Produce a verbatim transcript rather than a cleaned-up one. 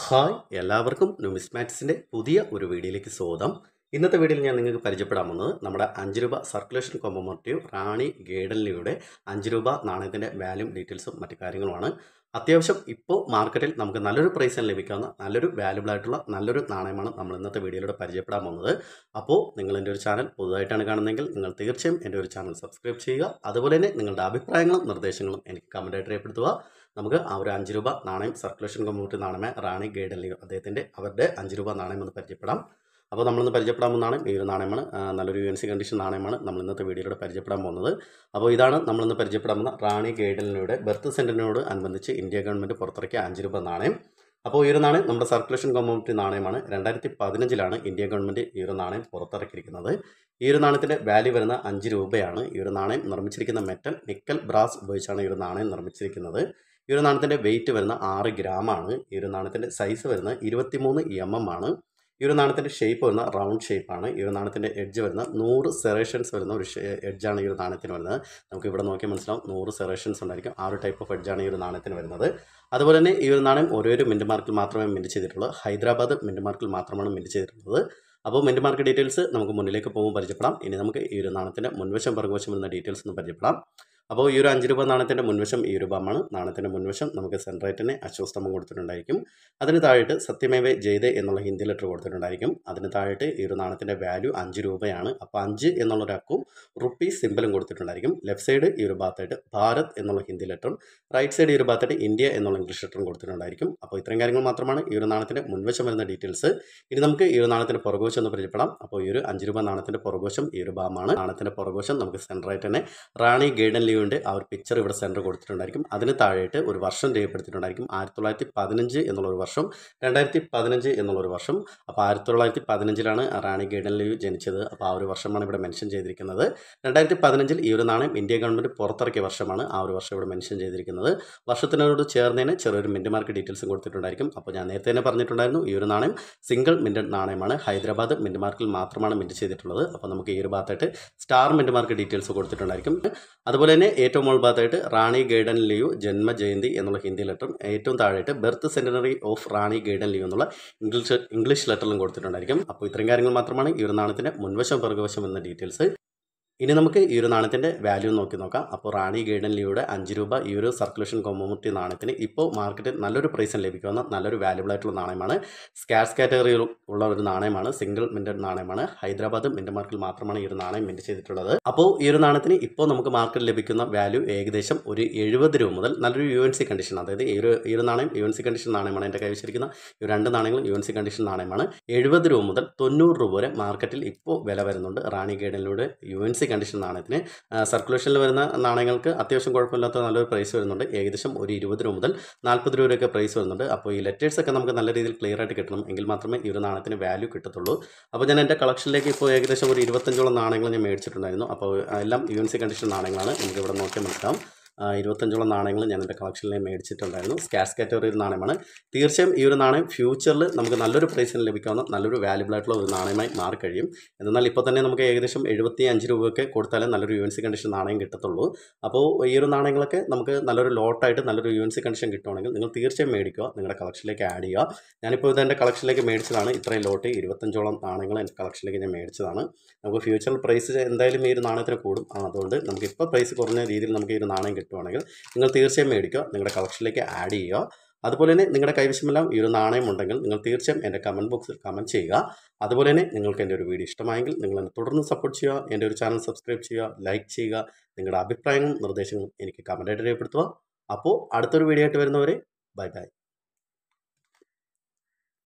Hi എല്ലാവർക്കും ന്യൂമിസ്മാറ്റിക്സിൻ്റെ പുതിയ ഒരു വീഡിയോയിലേക്ക് സ്വാഗതം. ഇന്നത്തെ വീഡിയോയിൽ ഞാൻ നിങ്ങൾക്ക് പരിചയപ്പെടാൻ പോകുന്നത് നമ്മുടെ അഞ്ച് രൂപ സർക്കുലേഷൻ കൊമമോട്ടീവ് റാണി ഗേഡൻലിയുടെ അഞ്ച് രൂപ നാണയത്തിൻ്റെ വാല്യൂം ഡീറ്റെയിൽസും മറ്റു കാര്യങ്ങളുമാണ്. അത്യാവശ്യം ഇപ്പോൾ മാർക്കറ്റിൽ നമുക്ക് നല്ലൊരു പ്രൈസിന് ലഭിക്കാവുന്ന നല്ലൊരു വാല്യുബിൾ ആയിട്ടുള്ള നല്ലൊരു നാണയമാണ് നമ്മൾ ഇന്നത്തെ വീഡിയോയിലൂടെ പരിചയപ്പെടാൻ പോകുന്നത്. അപ്പോൾ നിങ്ങൾ എൻ്റെ ഒരു ചാനൽ പുതുതായിട്ടാണ് കാണുന്നതെങ്കിൽ നിങ്ങൾ തീർച്ചയായും എൻ്റെ ഒരു ചാനൽ സബ്സ്ക്രൈബ് ചെയ്യുക. അതുപോലെ തന്നെ നിങ്ങളുടെ അഭിപ്രായങ്ങളും നിർദ്ദേശങ്ങളും എനിക്ക് കമൻറ്റായിട്ട് രേഖപ്പെടുത്തുക. നമുക്ക് ആ ഒരു അഞ്ച് രൂപ നാണയം സർക്കുലേഷൻ കൊമമോട്ടീവ് നാണയമേ റാണി ഗേഡൻലിയോ അദ്ദേഹത്തിൻ്റെ അവരുടെ അഞ്ച് രൂപ നാണയം ഒന്ന് പരിചയപ്പെടാം. അപ്പോൾ നമ്മളിന്ന് പരിചയപ്പെടാൻ പോകുന്നതാണ് ഈ ഒരു നാണയമാണ്. നല്ലൊരു യു എൻ സി കണ്ടീഷൻ നാണയമാണ് നമ്മൾ ഇന്നത്തെ വീഡിയോയിലൂടെ പരിചയപ്പെടാൻ പോകുന്നത്. അപ്പോൾ ഇതാണ് നമ്മളിന്ന് പരിചയപ്പെടാൻ പോകുന്ന റാണി ഗേഡൻലിയുടെ ബർത്ത് സെൻറ്ററിനോട് അനുബന്ധിച്ച് ഇന്ത്യ ഗവൺമെൻറ് പുറത്തിറക്കിയ അഞ്ച് രൂപ നാണയം. അപ്പോൾ ഈ ഒരു നാണയം നമ്മുടെ സർക്കുലേഷൻ കൊമമോട്ടീവ് നാണയമാണ്. രണ്ടായിരത്തി പതിനഞ്ചിലാണ് ഇന്ത്യ ഗവൺമെൻറ് ഈ ഒരു നാണയം പുറത്തിറക്കിയിരിക്കുന്നത്. ഈ ഒരു നാണയത്തിൻ്റെ വാല്യൂ വരുന്ന അഞ്ച് രൂപയാണ്. ഈ ഒരു നാണയം നിർമ്മിച്ചിരിക്കുന്ന മെറ്റൽ നിക്കൽ ബ്രാസ് ഉപയോഗിച്ചാണ് ഈ ഒരു നാണയം നിർമ്മിച്ചിരിക്കുന്നത്. ഈ ഒരു നാണയത്തിൻ്റെ വെയിറ്റ് വരുന്ന ആറ് ഗ്രാമാണ്. ഈ ഒരു നാണയത്തിൻ്റെ സൈസ് വരുന്നത് ഇരുപത്തിമൂന്ന് എം എം ആണ്. ഈ ഒരു നാണയത്തിൻ്റെ ഷേപ്പ് വരുന്ന റൗണ്ട് ഷേപ്പാണ്. ഈ ഒരു നാണയത്തിൻ്റെ എഡ്ജ് വരുന്ന നൂറ് സെറേഷൻസ് വരുന്ന ഒരു എഡ്ജാണ് ഈ ഒരു നാണയത്തിന് വരുന്നത്. നമുക്ക് ഇവിടെ നോക്കിയാൽ മനസ്സിലാവും നൂറ് സെറേഷൻസ് ഉണ്ടായിരിക്കും. ആ ഒരു ടൈപ്പ് ഓഫ് എഡ്ജാണ് ഈ ഒരു നാണയത്തിന് വരുന്നത്. അതുപോലെ തന്നെ ഈ ഒരു നാണയം ഒരേ ഒരു മിൻറ്റ് മാർക്കിൽ മാത്രമേ മിൻറ്റ് ചെയ്തിട്ടുള്ളൂ. ഹൈദരാബാദ് മിൻറ്റ് മാർക്കിൽ മാത്രമാണ് മിൻറ്റ് ചെയ്തിട്ടുള്ളത്. അപ്പോൾ മിൻറ്റ് മാർക്ക് ഡീറ്റെയിൽസ് നമുക്ക് മുന്നിലേക്ക് പോകുമ്പോൾ പരിചയപ്പെടാം. ഇനി നമുക്ക് ഈ ഒരു നാണയത്തിൻ്റെ മുൻവശം പിറകുവശം വരുന്ന ഡീറ്റെയിൽസ് ഒന്ന് പരിചയപ്പെടാം. അപ്പോൾ ഈ ഒരു അഞ്ച് രൂപ നാണയത്തിൻ്റെ മുൻവശം ഈ രൂപമാണ്. നാണയത്തിൻ്റെ മുൻവശം നമുക്ക് സെൻട്രേറ്റിന് അശ്വസ്തംഭം കൊടുത്തിട്ടുണ്ടായിരിക്കും. അതിന് താഴെയിട്ട് സത്യമേവ ജയതേ എന്നുള്ള ഹിന്ദി ലെറ്റർ കൊടുത്തിട്ടുണ്ടായിരിക്കും. അതിന് താഴെയിട്ട് ഈ ഒരു നാണയത്തിൻ്റെ വാല്യൂ അഞ്ച് രൂപയാണ്. അപ്പോൾ അഞ്ച് എന്നുള്ളൊരു അക്കും റുപ്പീസ് സിമ്പിളും കൊടുത്തിട്ടുണ്ടായിരിക്കും. ലെഫ്റ്റ് സൈഡ് ഈ ഒരു ഭാഗത്തായിട്ട് ഭാരത് എന്നുള്ള ഹിന്ദി ലെറ്ററും റൈറ്റ് സൈഡ് ഈ ഒരു ഭാഗത്തായിട്ട് ഇന്ത്യ എന്നുള്ള ഇംഗ്ലീഷ് ലെറ്ററും കൊടുത്തിട്ടുണ്ടായിരിക്കും. അപ്പോൾ ഇത്രയും കാര്യങ്ങൾ മാത്രമാണ് ഈ ഒരു നാണയത്തിൻ്റെ മുൻവശം വരുന്ന ഡീറ്റെയിൽസ്. ഇനി നമുക്ക് ഈ ഒരു നാണയത്തിൻ്റെ പുറകുവശം ഒന്ന് പരിചയപ്പെടാം. അപ്പോൾ ഈ ഒരു അഞ്ച് രൂപ നാണയത്തിൻ്റെ പുറകുവശം ഈ ഒരു ഭാഗമാണ്. നാണയത്തിൻ്റെ പുറകുവശം നമുക്ക് സെൻട്രായിട്ട് തന്നെ റാണി ഗേഡൻലിയുടെ ആ ഒരു പിക്ചർ ഇവിടെ സെൻറ്റർ കൊടുത്തിട്ടുണ്ടായിരിക്കും. അതിന് താഴെയായിട്ട് ഒരു വർഷം രേഖപ്പെടുത്തിയിട്ടുണ്ടായിരിക്കും. ആയിരത്തി തൊള്ളായിരത്തി പതിനഞ്ച് എന്നുള്ളൊരു വർഷം, രണ്ടായിരത്തി പതിനഞ്ച് എന്നുള്ളൊരു വർഷം. അപ്പോൾ ആയിരത്തി തൊള്ളായിരത്തി പതിനഞ്ചിലാണ് റാണി ഗേഡൻലി ജനിച്ചത്. അപ്പോൾ ആ ഒരു വർഷമാണ് ഇവിടെ മെൻഷൻ ചെയ്തിരിക്കുന്നത്. രണ്ടായിരത്തി പതിനഞ്ചിൽ ഈ ഒരു നാണയം ഇന്ത്യ ഗവൺമെൻറ് പുറത്തിറക്കിയ വർഷമാണ്. ആ ഒരു വർഷം ഇവിടെ മെൻഷൻ ചെയ്തിരിക്കുന്നത്. വർഷത്തിനോട് ചേർന്നതിന് ചെറിയൊരു മിൻറ്റ് മാർക്ക് ഡീറ്റെയിൽസും കൊടുത്തിട്ടുണ്ടായിരിക്കും. അപ്പോൾ ഞാൻ നേരത്തെ തന്നെ പറഞ്ഞിട്ടുണ്ടായിരുന്നു ഈ ഒരു നാണയം സിംഗിൾ മിൻറ്റ് നാണയമാണ്. ഹൈദരാബാദ് മിൻറ്റ് മാർക്കിൽ മാത്രമാണ് മിൻറ്റ് ചെയ്തിട്ടുള്ളത്. അപ്പോൾ നമുക്ക് ഈ ഒരു ഭാഗത്തായിട്ട് സ്റ്റാർ മിൻറ്റ് മാർക്ക് ഡീറ്റെയിൽസ് കൊടുത്തിട്ടുണ്ടായിരിക്കും. അതുപോലെ തന്നെ ഏറ്റവും മുകൾ ഭാഗത്തായിട്ട് റാണി ഗേഡൻലിയു ജന്മ ജയന്തി എന്നുള്ള ഹിന്ദി ലെറ്ററും ഏറ്റവും താഴെയായിട്ട് ബർത്ത് സെൻറ്റനറി ഓഫ് റാണി ഗേഡൻലിയു എന്നുള്ള ഇംഗ്ലീഷ് ഇംഗ്ലീഷ് ലെറ്ററിലും കൊടുത്തിട്ടുണ്ടായിരിക്കും. അപ്പോൾ ഇത്രയും കാര്യങ്ങൾ മാത്രമാണ് ഈ ഒരു നാണയത്തിൻ്റെ മുൻവശം പിറകുവശം എന്ന ഡീറ്റെയിൽസ്. ഇനി നമുക്ക് ഈ ഒരു നാണയത്തിൻ്റെ വാല്യൂ നോക്കി നോക്കാം. അപ്പോൾ റാണി ഗേഡൻലിയുടെ അഞ്ച് രൂപ ഈ ഒരു സർക്കുലേഷൻ കൊമമോട്ടീവ് നാണയത്തിന് ഇപ്പോൾ മാർക്കറ്റിൽ നല്ലൊരു പ്രൈസിന് ലഭിക്കുന്ന നല്ലൊരു വാല്യുബിൾ ആയിട്ടുള്ള നാണയമാണ്. സ്കാർസ് കാറ്റഗറിയിൽ ഉള്ള ഒരു നാണയമാണ്. സിംഗിൾ മിൻറ്റഡ് നാണയമാണ്. ഹൈദരാബാദ് മിൻറ്റ് മാർക്കിൽ മാത്രമാണ് ഈ ഒരു നാണയം മിൻറ്റ് ചെയ്തിട്ടുള്ളത്. അപ്പോൾ ഈ ഒരു നാണയത്തിന് ഇപ്പോൾ നമുക്ക് മാർക്കറ്റിൽ ലഭിക്കുന്ന വാല്യൂ ഏകദേശം ഒരു എഴുപത് രൂപ മുതൽ നല്ലൊരു യു എൻ സി കണ്ടീഷൻ, അതായത് ഈ ഒരു ഈ ഒരു നാണയം യു എൻ സി കണ്ടീഷൻ നാണയമാണ്. എൻ്റെ കൈവശിരിക്കുന്ന ഈ രണ്ട് നാണയങ്ങളും യു എൻ സി കണ്ടീഷൻ നാണയമാണ്. എഴുപത് രൂപ മുതൽ തൊണ്ണൂറ് രൂപ വരെ മാർക്കറ്റിൽ ഇപ്പോൾ വില വരുന്നുണ്ട്. റാണി ഗേഡൻലിയുടെ യു എൻ സി കണ്ടീഷൻ നാണയത്തിന് സർക്കുലേഷനിൽ വരുന്ന നാണയങ്ങൾക്ക് അത്യാവശ്യം കുഴപ്പമില്ലാത്ത നല്ലൊരു പ്രൈസ് വരുന്നുണ്ട്. ഏകദേശം ഒരു ഇരുപത് രൂപ മുതൽ നാൽപ്പത് രൂപയൊക്കെ പ്രൈസ് വരുന്നുണ്ട്. അപ്പോൾ ഈ ലെറ്റേഴ്സൊക്കെ നമുക്ക് നല്ല രീതിയിൽ ക്ലിയർ ആയിട്ട് കിട്ടണം, എങ്കിൽ മാത്രമേ ഈ ഒരു നാണയത്തിന് വാല്യൂ കിട്ടത്തുള്ളൂ. അപ്പോൾ ഞാൻ എൻ്റെ കളക്ഷനിലേക്ക് ഇപ്പോൾ ഏകദേശം ഒരു ഇരുപത്തഞ്ചോളം നാണയങ്ങൾ ഞാൻ മേടിച്ചിട്ടുണ്ടായിരുന്നു. അപ്പോൾ എല്ലാം യു എൻ സി കണ്ടീഷൻ നാണയങ്ങളാണ്. നമുക്ക് ഇവിടെ നോക്കിയാൽ മനസ്സിലാവും ഇരുപത്തഞ്ചോളം നാണയങ്ങൾ ഞാൻ എൻ്റെ കളക്ഷനിൽ മേടിച്ചിട്ടുണ്ടായിരുന്നു. Scars category നാണയമാണ്. തീർച്ചയായും ഈ ഒരു നാണയം ഫ്യൂച്ചറിൽ നമുക്ക് നല്ലൊരു പ്രൈസിന് ലഭിക്കാവുന്ന നല്ലൊരു വാല്യുബിൾ ആയിട്ടുള്ള ഒരു നാണയമായി മാറിക്കഴിയും. എന്നാൽ ഇപ്പോൾ തന്നെ നമുക്ക് ഏകദേശം എഴുപത്തി അഞ്ച് രൂപയൊക്കെ കൊടുത്താലേ നല്ലൊരു യു എൻ സി കണ്ടീഷൻ നാണയം കിട്ടത്തുള്ളൂ. അപ്പോൾ ഈ ഒരു നാണയങ്ങളൊക്കെ നമുക്ക് നല്ലൊരു ലോട്ടായിട്ട് നല്ലൊരു യു എൻ സി കണ്ടീഷൻ കിട്ടുവാണെങ്കിൽ നിങ്ങൾ തീർച്ചയായും മേടിക്കുക, നിങ്ങളുടെ കളക്ഷനിലേക്ക് ആഡ് ചെയ്യുക. ഞാനിപ്പോൾ ഇത് എൻ്റെ കളക്ഷനിലേക്ക് മേടിച്ചതാണ്. ഇത്രയും ലോട്ട് ഇരുപത്തഞ്ചോളം നാണയങ്ങൾ എൻ്റെ കളക്ഷനിലേക്ക് ഞാൻ മേടിച്ചതാണ്. നമുക്ക് ഫ്യൂച്ചറിൽ പ്രൈസ് എന്തായാലും ഈ ഒരു നാണയത്തിന് കൂടും. അതുകൊണ്ട് നമുക്ക് ഇപ്പോൾ പ്രൈസ് കുറഞ്ഞ രീതിയിൽ നമുക്ക് ഈ ഒരു നാണയം കിട്ടുവാണെങ്കിൽ നിങ്ങൾ തീർച്ചയായും മേടിക്കുക, നിങ്ങളുടെ കളക്ഷനിലേക്ക് ആഡ് ചെയ്യുക. അതുപോലെ തന്നെ നിങ്ങളുടെ കൈവശമെല്ലാം ഈ ഒരു നാണയം ഉണ്ടെങ്കിൽ നിങ്ങൾ തീർച്ചയായും എൻ്റെ കമൻറ്റ് ബോക്സിൽ കമൻറ്റ് ചെയ്യുക. അതുപോലെ തന്നെ നിങ്ങൾക്ക് എൻ്റെ ഒരു വീഡിയോ ഇഷ്ടമായെങ്കിൽ നിങ്ങൾ എന്നെ തുടർന്ന് സപ്പോർട്ട് ചെയ്യുക, എൻ്റെ ഒരു ചാനൽ സബ്സ്ക്രൈബ് ചെയ്യുക, ലൈക്ക് ചെയ്യുക, നിങ്ങളുടെ അഭിപ്രായങ്ങളും നിർദ്ദേശങ്ങളും എനിക്ക് കമൻറ്റായിട്ട് രേഖപ്പെടുത്തുക. അപ്പോൾ അടുത്തൊരു വീഡിയോ ആയിട്ട് വരുന്നവരെ ബൈ ബൈ.